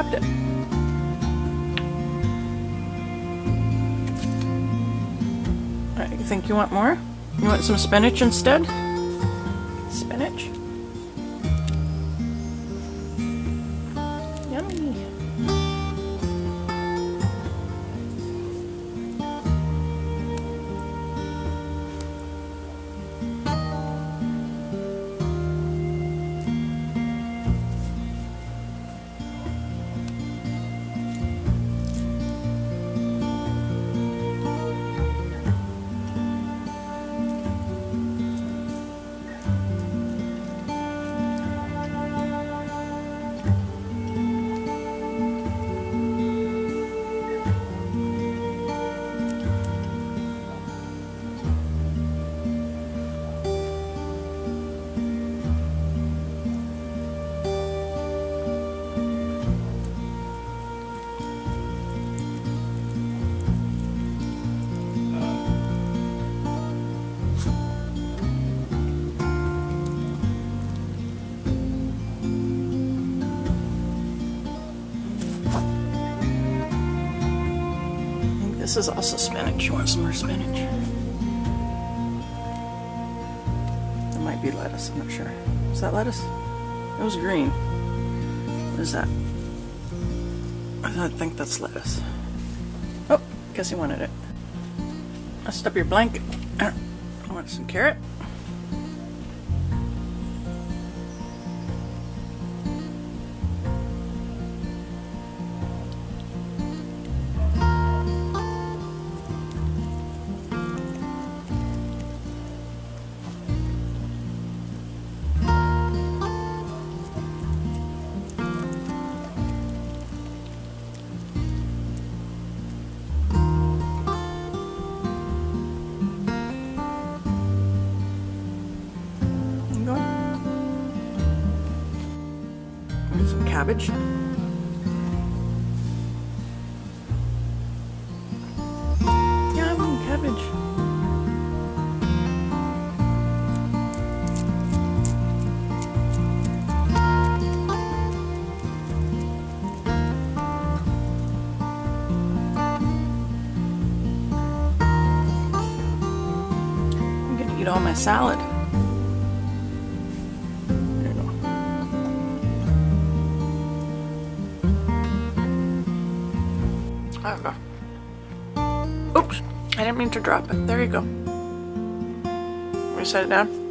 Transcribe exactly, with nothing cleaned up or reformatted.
dropped it. Alright, you think you want more? You want some spinach instead? Spinach? Yummy. This is also spinach. You want some more spinach? It might be lettuce, I'm not sure. Is that lettuce? It was green. What is that? I think that's lettuce. Oh, guess he wanted it. Messed up your blanket. I want some carrot. Some cabbage. Yum, cabbage. I'm gonna eat all my salad. There we go. Oops, I didn't mean to drop it. There you go. Let me set it down.